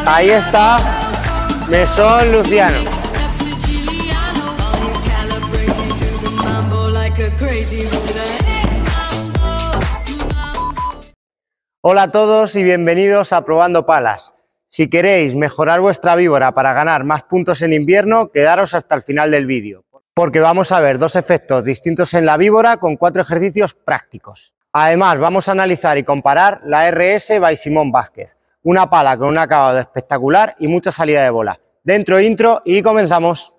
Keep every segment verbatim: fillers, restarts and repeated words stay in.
Ahí está, Mesón Luciano. Hola a todos y bienvenidos a Probando Palas. Si queréis mejorar vuestra víbora para ganar más puntos en invierno, quedaros hasta el final del vídeo, porque vamos a ver dos efectos distintos en la víbora con cuatro ejercicios prácticos. Además, vamos a analizar y comparar la R S by Simón Vázquez, una pala con un acabado espectacular y mucha salida de bola. Dentro intro y comenzamos.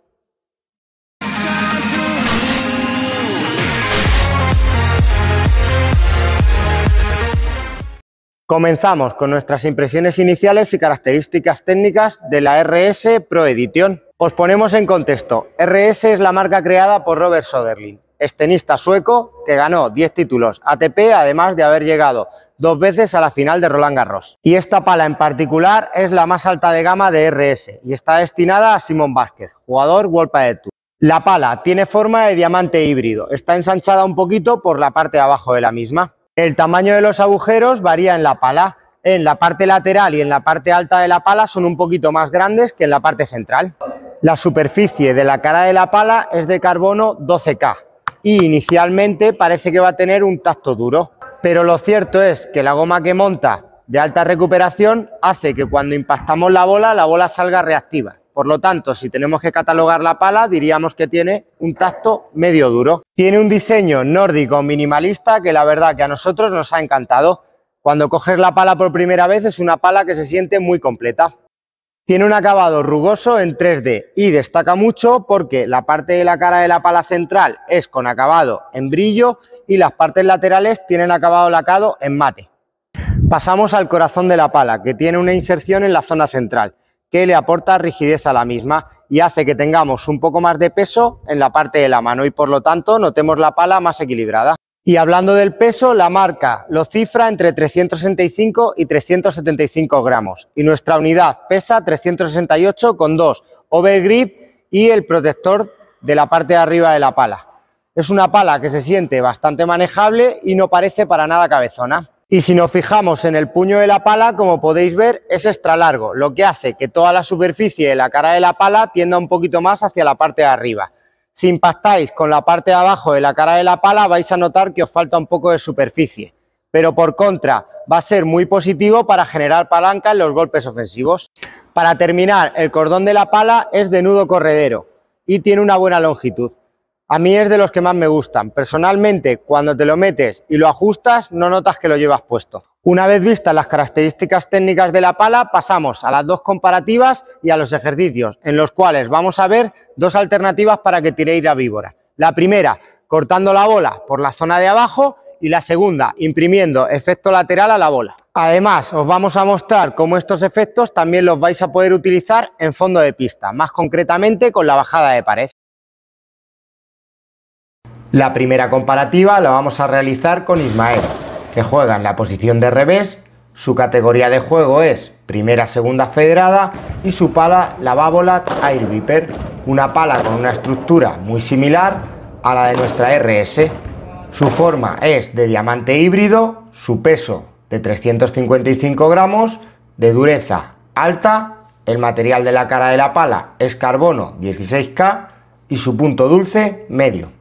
Comenzamos con nuestras impresiones iniciales y características técnicas de la R S Pro Edition. Os ponemos en contexto. R S es la marca creada por Robert Söderling, tenista sueco que ganó diez títulos A T P, además de haber llegado dos veces a la final de Roland Garros. Y esta pala en particular es la más alta de gama de R S y está destinada a Simón Vázquez, jugador World Padel Tour. La pala tiene forma de diamante híbrido, está ensanchada un poquito por la parte de abajo de la misma. El tamaño de los agujeros varía en la pala. En la parte lateral y en la parte alta de la pala son un poquito más grandes que en la parte central. La superficie de la cara de la pala es de carbono doce K y inicialmente parece que va a tener un tacto duro, pero lo cierto es que la goma que monta de alta recuperación hace que cuando impactamos la bola, la bola salga reactiva. Por lo tanto, si tenemos que catalogar la pala, diríamos que tiene un tacto medio duro. Tiene un diseño nórdico minimalista que la verdad que a nosotros nos ha encantado. Cuando coges la pala por primera vez es una pala que se siente muy completa. Tiene un acabado rugoso en tres D y destaca mucho porque la parte de la cara de la pala central es con acabado en brillo y las partes laterales tienen acabado lacado en mate. Pasamos al corazón de la pala, que tiene una inserción en la zona central, que le aporta rigidez a la misma y hace que tengamos un poco más de peso en la parte de la mano y por lo tanto notemos la pala más equilibrada. Y hablando del peso, la marca lo cifra entre trescientos sesenta y cinco y trescientos setenta y cinco gramos y nuestra unidad pesa trescientos sesenta y ocho con dos overgrip y el protector de la parte de arriba de la pala. Es una pala que se siente bastante manejable y no parece para nada cabezona. Y si nos fijamos en el puño de la pala, como podéis ver, es extra largo, lo que hace que toda la superficie de la cara de la pala tienda un poquito más hacia la parte de arriba. Si impactáis con la parte de abajo de la cara de la pala, vais a notar que os falta un poco de superficie, pero por contra va a ser muy positivo para generar palanca en los golpes ofensivos. Para terminar, el cordón de la pala es de nudo corredero y tiene una buena longitud. A mí es de los que más me gustan. Personalmente, cuando te lo metes y lo ajustas, no notas que lo llevas puesto. Una vez vistas las características técnicas de la pala, pasamos a las dos comparativas y a los ejercicios, en los cuales vamos a ver dos alternativas para que tiréis la víbora. La primera, cortando la bola por la zona de abajo, y la segunda, imprimiendo efecto lateral a la bola. Además, os vamos a mostrar cómo estos efectos también los vais a poder utilizar en fondo de pista, más concretamente con la bajada de pared. La primera comparativa la vamos a realizar con Ismael, que juega en la posición de revés, su categoría de juego es primera segunda federada y su pala la Babolat Air Viper, una pala con una estructura muy similar a la de nuestra R S. Su forma es de diamante híbrido, su peso de trescientos cincuenta y cinco gramos, de dureza alta, el material de la cara de la pala es carbono dieciséis K y su punto dulce medio.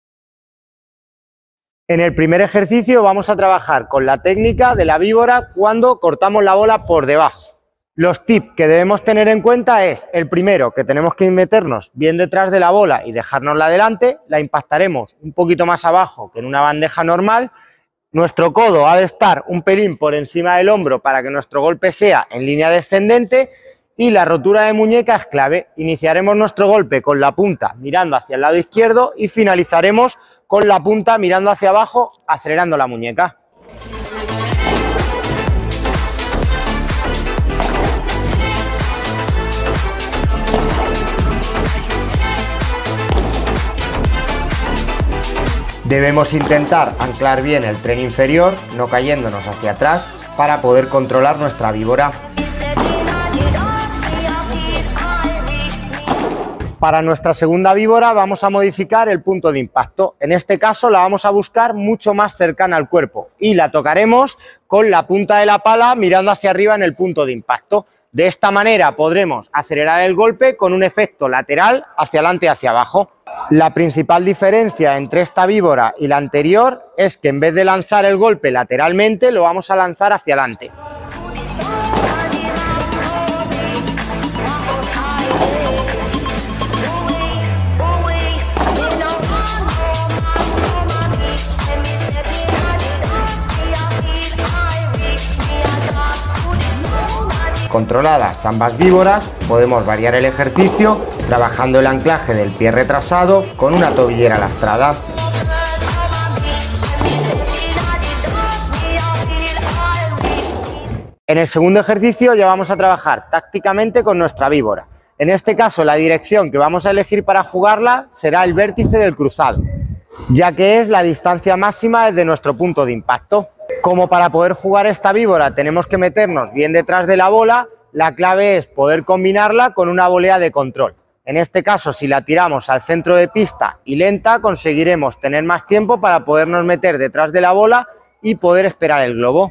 En el primer ejercicio vamos a trabajar con la técnica de la víbora cuando cortamos la bola por debajo. Los tips que debemos tener en cuenta es el primero, que tenemos que meternos bien detrás de la bola y dejárnosla delante, la impactaremos un poquito más abajo que en una bandeja normal. Nuestro codo ha de estar un pelín por encima del hombro para que nuestro golpe sea en línea descendente y la rotura de muñeca es clave. Iniciaremos nuestro golpe con la punta mirando hacia el lado izquierdo y finalizaremos con la punta mirando hacia abajo, acelerando la muñeca. Debemos intentar anclar bien el tren inferior, no cayéndonos hacia atrás, para poder controlar nuestra víbora. Para nuestra segunda víbora vamos a modificar el punto de impacto. En este caso la vamos a buscar mucho más cercana al cuerpo y la tocaremos con la punta de la pala mirando hacia arriba en el punto de impacto. De esta manera podremos acelerar el golpe con un efecto lateral hacia adelante y hacia abajo. La principal diferencia entre esta víbora y la anterior es que en vez de lanzar el golpe lateralmente, lo vamos a lanzar hacia adelante. Controladas ambas víboras, podemos variar el ejercicio trabajando el anclaje del pie retrasado con una tobillera lastrada. En el segundo ejercicio ya vamos a trabajar tácticamente con nuestra víbora. En este caso, la dirección que vamos a elegir para jugarla será el vértice del cruzado, ya que es la distancia máxima desde nuestro punto de impacto. Como para poder jugar esta víbora tenemos que meternos bien detrás de la bola, la clave es poder combinarla con una volea de control. En este caso, si la tiramos al centro de pista y lenta, conseguiremos tener más tiempo para podernos meter detrás de la bola y poder esperar el globo.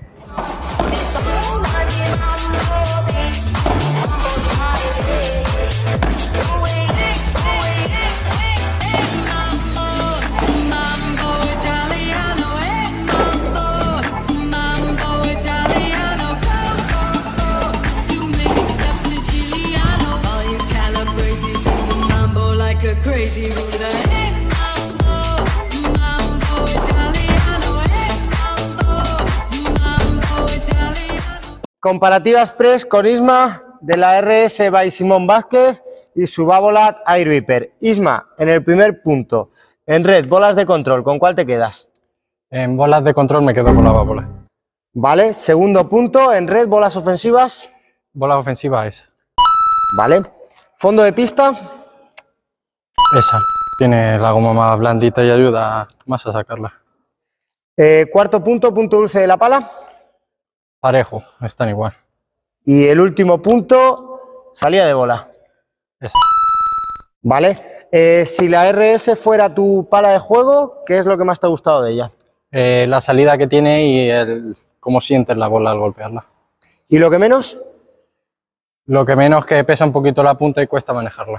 Comparativa express con Isma de la R S by Simón Vázquez y su Babolat Air Viper. Isma, en el primer punto, en red, bolas de control, ¿con cuál te quedas? En bolas de control me quedo con la Babolat. Vale, segundo punto, en red, bolas ofensivas. Bolas ofensivas esa. Vale, fondo de pista. Esa, tiene la goma más blandita y ayuda más a sacarla. Eh, cuarto punto, punto dulce de la pala. Parejo, están igual. Y el último punto, salida de bola. Esa. Vale, eh, si la R S fuera tu pala de juego, ¿qué es lo que más te ha gustado de ella? Eh, la salida que tiene y el cómo sientes la bola al golpearla. ¿Y lo que menos? Lo que menos que pesa un poquito la punta y cuesta manejarla.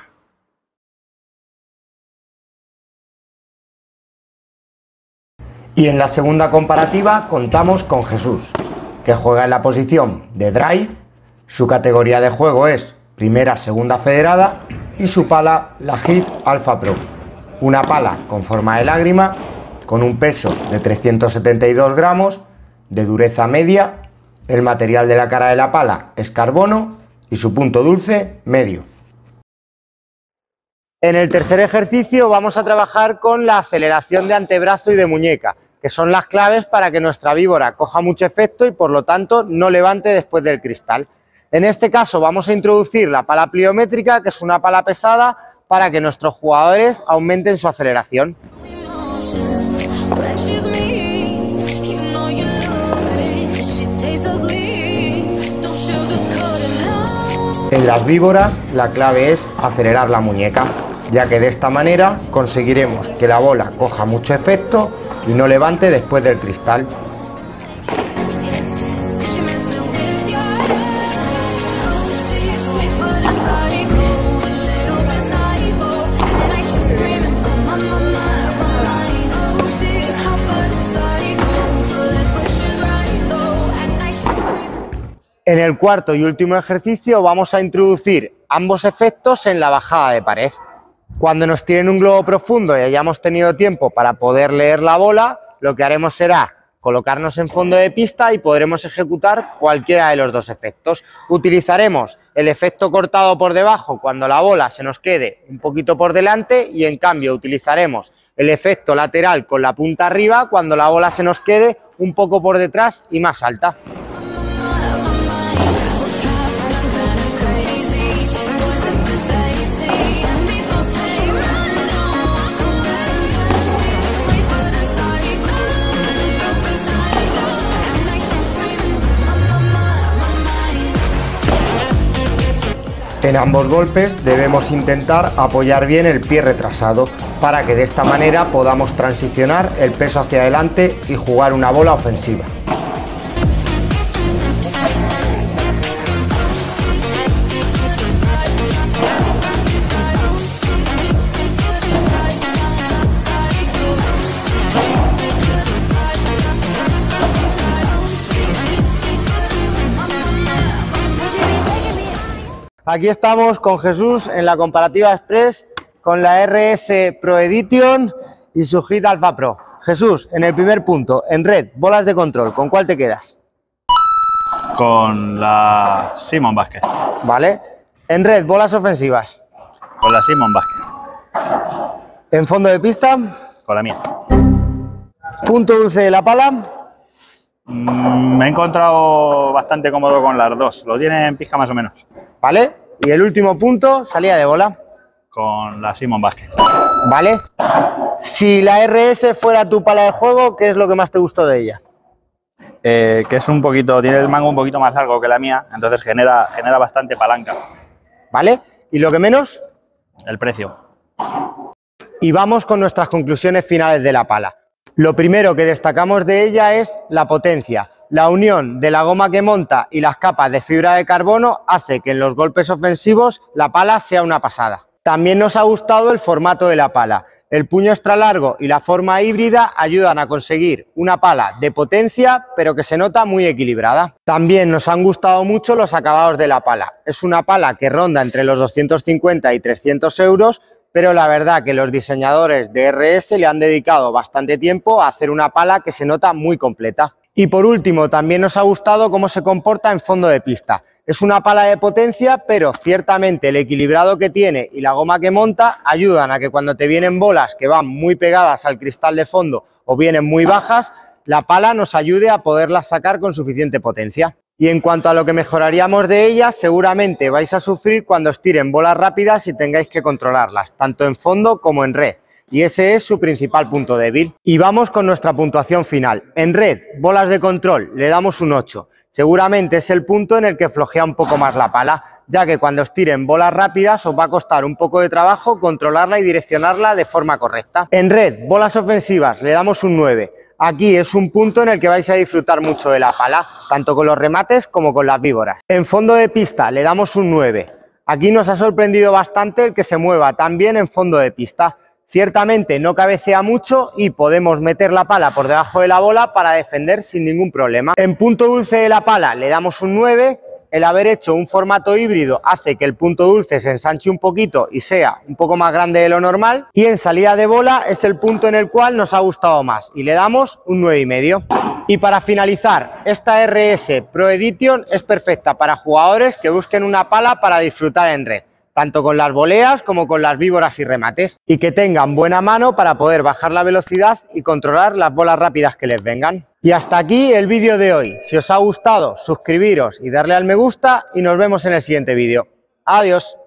Y en la segunda comparativa contamos con Jesús, que juega en la posición de drive, su categoría de juego es primera, segunda federada y su pala la Hit Alpha Pro, una pala con forma de lágrima, con un peso de trescientos setenta y dos gramos, de dureza media, el material de la cara de la pala es carbono y su punto dulce medio. En el tercer ejercicio vamos a trabajar con la aceleración de antebrazo y de muñeca, que son las claves para que nuestra víbora coja mucho efecto y por lo tanto no levante después del cristal. En este caso vamos a introducir la pala pliométrica, que es una pala pesada, para que nuestros jugadores aumenten su aceleración. En las víboras la clave es acelerar la muñeca, ya que de esta manera conseguiremos que la bola coja mucho efecto y no levante después del cristal. En el cuarto y último ejercicio vamos a introducir ambos efectos en la bajada de pared. Cuando nos tiren un globo profundo y hayamos tenido tiempo para poder leer la bola, lo que haremos será colocarnos en fondo de pista y podremos ejecutar cualquiera de los dos efectos. Utilizaremos el efecto cortado por debajo cuando la bola se nos quede un poquito por delante y en cambio utilizaremos el efecto lateral con la punta arriba cuando la bola se nos quede un poco por detrás y más alta. En ambos golpes debemos intentar apoyar bien el pie retrasado para que de esta manera podamos transicionar el peso hacia adelante y jugar una bola ofensiva. Aquí estamos con Jesús en la comparativa express con la R S Pro Edition y su Hit Alpha Pro. Jesús, en el primer punto, en red, bolas de control, ¿con cuál te quedas? Con la Simon Basket. Vale. En red, bolas ofensivas. Con la Simon Basket. En fondo de pista. Con la mía. Punto dulce de la pala. Mm, me he encontrado bastante cómodo con las dos. Lo tiene en pizca más o menos. Vale. Y el último punto, salida de bola. Con la Simon Basket. Vale. Si la R S fuera tu pala de juego, ¿qué es lo que más te gustó de ella? Eh, que es un poquito, tiene el mango un poquito más largo que la mía, entonces genera, genera bastante palanca. ¿Vale? ¿Y lo que menos? El precio. Y vamos con nuestras conclusiones finales de la pala. Lo primero que destacamos de ella es la potencia. La unión de la goma que monta y las capas de fibra de carbono hace que en los golpes ofensivos la pala sea una pasada. También nos ha gustado el formato de la pala. El puño extra largo y la forma híbrida ayudan a conseguir una pala de potencia, pero que se nota muy equilibrada. También nos han gustado mucho los acabados de la pala. Es una pala que ronda entre los doscientos cincuenta y trescientos euros, pero la verdad que los diseñadores de R S le han dedicado bastante tiempo a hacer una pala que se nota muy completa. Y por último, también nos ha gustado cómo se comporta en fondo de pista. Es una pala de potencia, pero ciertamente el equilibrado que tiene y la goma que monta ayudan a que cuando te vienen bolas que van muy pegadas al cristal de fondo o vienen muy bajas, la pala nos ayude a poderlas sacar con suficiente potencia. Y en cuanto a lo que mejoraríamos de ella, seguramente vais a sufrir cuando os tiren bolas rápidas y tengáis que controlarlas, tanto en fondo como en red. Y ese es su principal punto débil. Y vamos con nuestra puntuación final. En red, bolas de control, le damos un ocho. Seguramente es el punto en el que flojea un poco más la pala, ya que cuando os tiren bolas rápidas os va a costar un poco de trabajo controlarla y direccionarla de forma correcta. En red, bolas ofensivas, le damos un nueve. Aquí es un punto en el que vais a disfrutar mucho de la pala, tanto con los remates como con las víboras. En fondo de pista le damos un nueve. Aquí nos ha sorprendido bastante el que se mueva tan bien en fondo de pista. Ciertamente no cabecea mucho y podemos meter la pala por debajo de la bola para defender sin ningún problema. En punto dulce de la pala le damos un nueve. El haber hecho un formato híbrido hace que el punto dulce se ensanche un poquito y sea un poco más grande de lo normal. Y en salida de bola es el punto en el cual nos ha gustado más y le damos un nueve y medio. Y para finalizar, esta R S Pro Edition es perfecta para jugadores que busquen una pala para disfrutar en red, tanto con las voleas como con las víboras y remates, y que tengan buena mano para poder bajar la velocidad y controlar las bolas rápidas que les vengan. Y hasta aquí el vídeo de hoy. Si os ha gustado, suscribiros y darle al me gusta y nos vemos en el siguiente vídeo. Adiós.